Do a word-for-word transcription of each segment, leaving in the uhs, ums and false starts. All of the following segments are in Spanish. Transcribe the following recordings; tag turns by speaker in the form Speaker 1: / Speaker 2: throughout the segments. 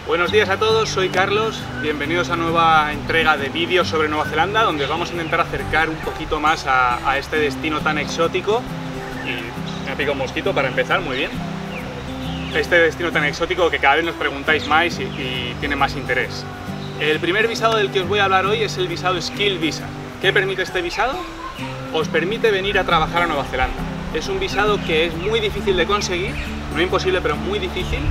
Speaker 1: Buenos días a todos, soy Carlos, bienvenidos a nueva entrega de vídeos sobre Nueva Zelanda, donde os vamos a intentar acercar un poquito más a, a este destino tan exótico. Y me ha picado un mosquito para empezar, muy bien. Este destino tan exótico que cada vez nos preguntáis más y, y tiene más interés. El primer visado del que os voy a hablar hoy es el visado Skill Visa. ¿Qué permite este visado? Os permite venir a trabajar a Nueva Zelanda. Es un visado que es muy difícil de conseguir, no imposible, pero muy difícil,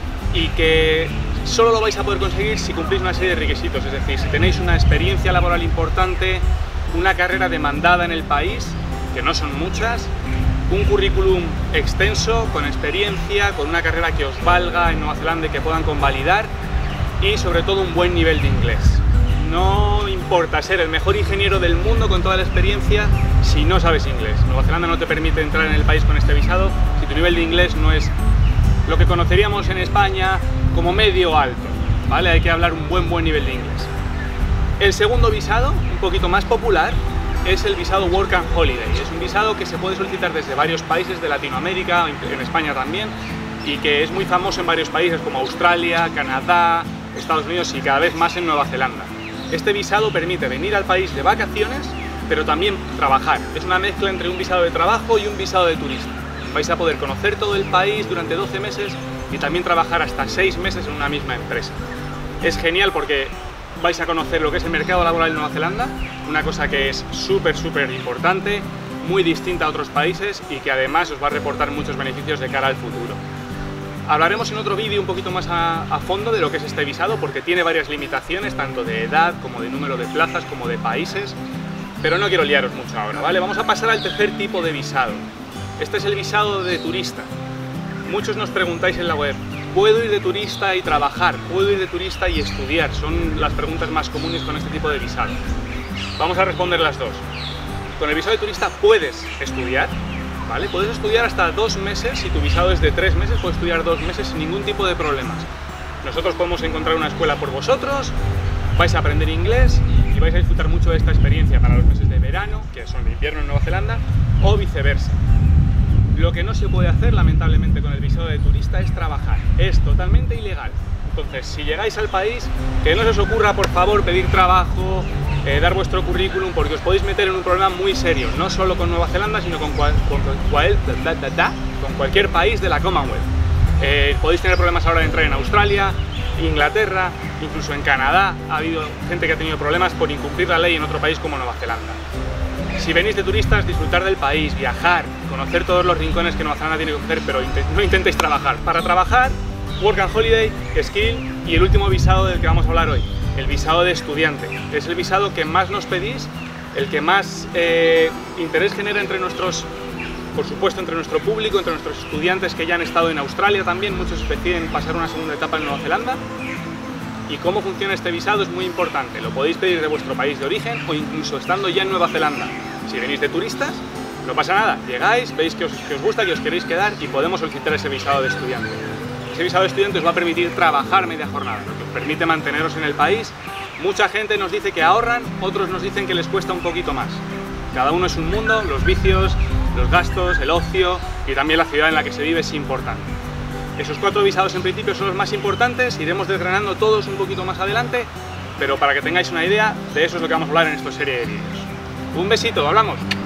Speaker 1: y que solo lo vais a poder conseguir si cumplís una serie de requisitos, es decir, si tenéis una experiencia laboral importante, una carrera demandada en el país, que no son muchas, un currículum extenso, con experiencia, con una carrera que os valga en Nueva Zelanda y que puedan convalidar, y sobre todo un buen nivel de inglés. No importa ser el mejor ingeniero del mundo con toda la experiencia si no sabes inglés. Nueva Zelanda no te permite entrar en el país con este visado si tu nivel de inglés no es lo que conoceríamos en España como medio alto, ¿vale? Hay que hablar un buen buen nivel de inglés. El segundo visado, un poquito más popular, es el visado Work and Holiday. Es un visado que se puede solicitar desde varios países de Latinoamérica, en España también, y que es muy famoso en varios países como Australia, Canadá, Estados Unidos y cada vez más en Nueva Zelanda. Este visado permite venir al país de vacaciones, pero también trabajar. Es una mezcla entre un visado de trabajo y un visado de turista. Vais a poder conocer todo el país durante doce meses y también trabajar hasta seis meses en una misma empresa. Es genial porque vais a conocer lo que es el mercado laboral en Nueva Zelanda, una cosa que es súper, súper importante, muy distinta a otros países y que además os va a reportar muchos beneficios de cara al futuro. Hablaremos en otro vídeo un poquito más a, a fondo de lo que es este visado, porque tiene varias limitaciones, tanto de edad, como de número de plazas, como de países, pero no quiero liaros mucho ahora, ¿vale? Vamos a pasar al tercer tipo de visado. Este es el visado de turista. Muchos nos preguntáis en la web, ¿puedo ir de turista y trabajar? ¿Puedo ir de turista y estudiar? Son las preguntas más comunes con este tipo de visado. Vamos a responder las dos. Con el visado de turista puedes estudiar, ¿vale? Puedes estudiar hasta dos meses, si tu visado es de tres meses, puedes estudiar dos meses sin ningún tipo de problemas. Nosotros podemos encontrar una escuela por vosotros, vais a aprender inglés y vais a disfrutar mucho de esta experiencia para los meses de verano, que son de invierno en Nueva Zelanda, o viceversa. Lo que no se puede hacer, lamentablemente, con el visado de turista es trabajar. Es totalmente ilegal. Entonces, si llegáis al país, que no se os ocurra, por favor, pedir trabajo, eh, dar vuestro currículum, porque os podéis meter en un problema muy serio, no solo con Nueva Zelanda, sino con, cual, con, cual, da, da, da, con cualquier país de la Commonwealth. Eh, podéis tener problemas ahora de entrar en Australia, Inglaterra, incluso en Canadá. Ha habido gente que ha tenido problemas por incumplir la ley en otro país como Nueva Zelanda. Si venís de turistas, disfrutar del país, viajar, conocer todos los rincones que Nueva Zelanda tiene que ofrecer, pero no intentéis trabajar. Para trabajar, Work and Holiday, Skill y el último visado del que vamos a hablar hoy, el visado de estudiante. Es el visado que más nos pedís, el que más eh, interés genera entre nuestros, por supuesto, entre nuestro público, entre nuestros estudiantes que ya han estado en Australia también. Muchos deciden pasar una segunda etapa en Nueva Zelanda. Y cómo funciona este visado es muy importante. Lo podéis pedir de vuestro país de origen o incluso estando ya en Nueva Zelanda. Si venís de turistas, no pasa nada. Llegáis, veis que os, que os gusta, que os queréis quedar y podemos solicitar ese visado de estudiante. Ese visado de estudiante os va a permitir trabajar media jornada, lo que os permite manteneros en el país. Mucha gente nos dice que ahorran, otros nos dicen que les cuesta un poquito más. Cada uno es un mundo, los vicios, los gastos, el ocio y también la ciudad en la que se vive es importante. Esos cuatro visados en principio son los más importantes, iremos desgranando todos un poquito más adelante, pero para que tengáis una idea, de eso es lo que vamos a hablar en esta serie de vídeos. Un besito, hablamos.